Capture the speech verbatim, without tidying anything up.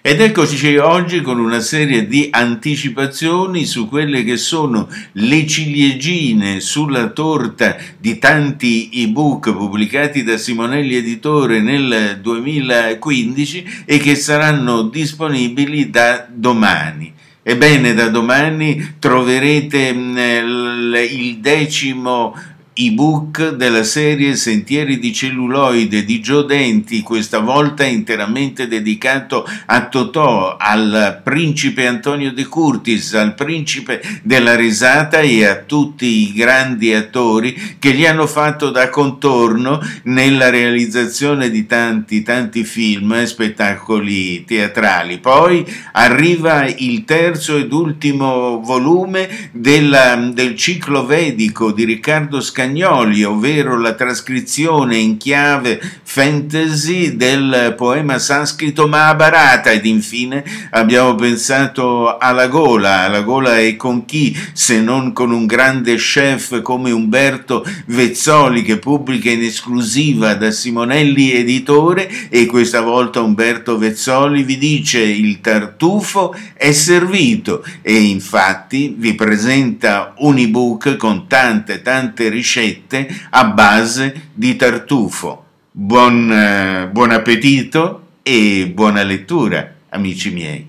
Ed eccoci oggi con una serie di anticipazioni su quelle che sono le ciliegine sulla torta di tanti ebook pubblicati da Simonelli Editore nel duemilaquindici e che saranno disponibili da domani. Ebbene, da domani troverete il decimo ebook della serie Sentieri di celluloide di Gio Denti, questa volta interamente dedicato a Totò, al principe Antonio De Curtis, al principe della risata e a tutti i grandi attori che gli hanno fatto da contorno nella realizzazione di tanti tanti film e spettacoli teatrali. Poi arriva il terzo ed ultimo volume della, del ciclo vedico di Riccardo Scagnoli, ovvero la trascrizione in chiave fantasy del poema sanscrito Mahabharata, ed infine abbiamo pensato alla gola, alla gola e con chi se non con un grande chef come Umberto Vezzoli, che pubblica in esclusiva da Simonelli Editore, e questa volta Umberto Vezzoli vi dice: il tartufo è servito, e infatti vi presenta un ebook con tante tante ricette a base di tartufo. Buon, eh, buon appetito e buona lettura, amici miei.